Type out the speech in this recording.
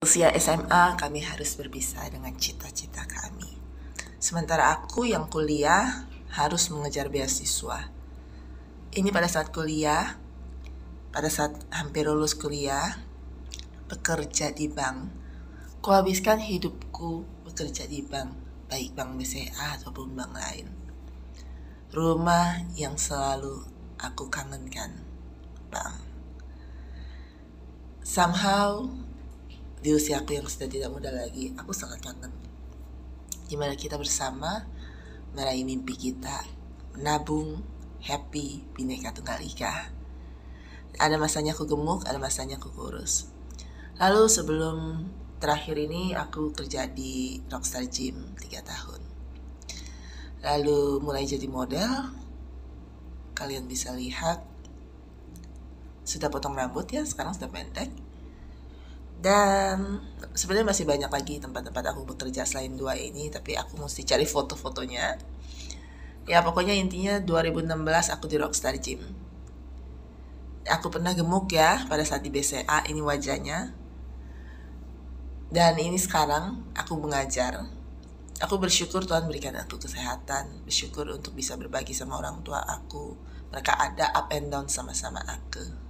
Usia SMA kami harus berpisah dengan cita-cita kami. Sementara aku yang kuliah harus mengejar beasiswa. Ini pada saat kuliah, pada saat hampir lulus kuliah, bekerja di bank. Kuhabiskan hidupku bekerja di bank, baik bank BCA ataupun bank lain. Rumah yang selalu aku kangenkan, bank. Somehow, di usia aku yang sudah tidak muda lagi, aku sangat kangen gimana kita bersama meraih mimpi kita, menabung, happy, bineka tunggal ika. Ada masanya aku gemuk, ada masanya aku kurus. Lalu sebelum terakhir ini aku kerja di Rockstar Gym 3 tahun. Lalu mulai jadi model. Kalian bisa lihat sudah potong rambut ya, sekarang sudah pendek. Dan sebenarnya masih banyak lagi tempat-tempat aku bekerja selain 2 ini, tapi aku mesti cari foto-fotonya. Ya pokoknya intinya 2016 aku di Rockstar Gym. Aku pernah gemuk ya pada saat di BCA, ini wajahnya. Dan ini sekarang aku mengajar. Aku bersyukur Tuhan berikan aku kesehatan, bersyukur untuk bisa berbagi sama orang tua aku. Mereka ada up and down sama-sama aku.